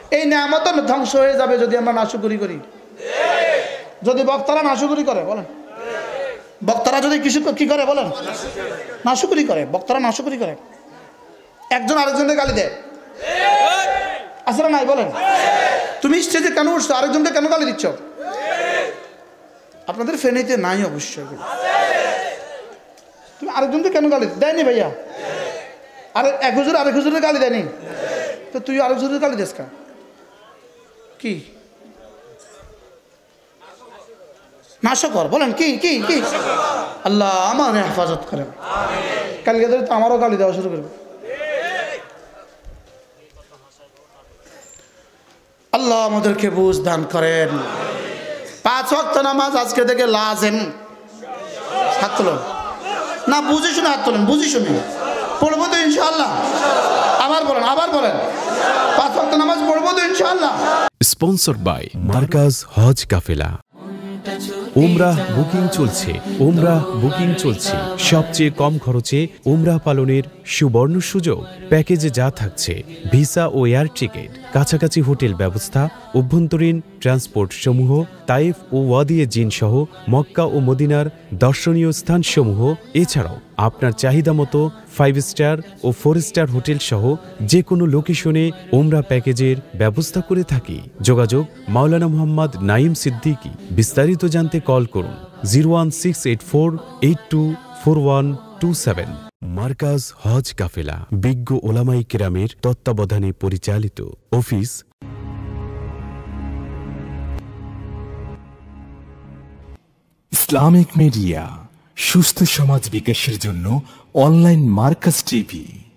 এই নিয়ামত ধ্বংস হয়ে যাবে যদি আমরা নাশুকরি করি, যদি বক্তারা নাশুকরি করে। বলেন, বক্তারা যদি কিছু কি করে বলেন, নাশুকরি করে, বক্তারা নাশুকরি করে, একজন আরেকজনকে গালি দেয়, আসলে নাই? বলেন, তুমি স্টেজে কেন উঠছো, আরেকজনকে কেন গালি দিচ্ছ? আপনাদের ফেনীতে নাই অবশ্যই, তুমি আরেকজনকে কেন গালি দেয়নি ভাইয়া? আরে এক হুজুর আরেক হুজুরের গালি দেয়নি, তো তুই আরেক হুজুরের গালি দিস কি? নাশকর। বলেন কি কি কি? আল্লাহ আমার হেফাজত করেন, কালকে ধরে তো আমারও গালি দেওয়া শুরু করবে। আল্লাহ আমাদেরকে বুঝ দান করেন। 5 ওয়াক্ত নামাজ আজকে থেকে লাজেম। হাত তোলেন না, বুঝে শুনে হাত তোলেন, বুঝে শুনে পড়বো তো ইনশাআল্লাহ। আবার বলেন, আবার বলেন, 5 ওয়াক্ত নামাজ পড়বো তো ইনশাআল্লাহ। Sponsored by Markaz Hodge Kafela. উমরাহ booking চলছে, উমরাহ বুকিং চলছে। সবচেয়ে কম খরচে উমরাহ পালনের সুবর্ণ সুযোগ। প্যাকেজে যা থাকছে: ভিসা ও এয়ার টিকিট, কাছাকাছি হোটেল ব্যবস্থা, অভ্যন্তরীণ ট্রান্সপোর্ট সমূহ, তাইফ ও ওয়াদিয়ে জিন সহ মক্কা ও মদিনার দর্শনীয় স্থানসমূহ। এছাড়াও আপনার চাহিদা মতো 5 স্টার ও 4 স্টার হোটেল সহ যে কোনো লোকেশনে উমরা প্যাকেজের ব্যবস্থা করে থাকি। যোগাযোগ মাওলানা মোহাম্মদ নাইম সিদ্দিকী। বিস্তারিত জানতে কল করুন 01684824127। মার্কাজ হজ কাফেলা বিজ্ঞ ওলামাই কেরামের তত্ত্বাবধানে পরিচালিত। অফিস ইসলামিক মিডিয়া, সুস্থ সমাজ বিকাশের জন্য অনলাইন মার্কাজ টিভি।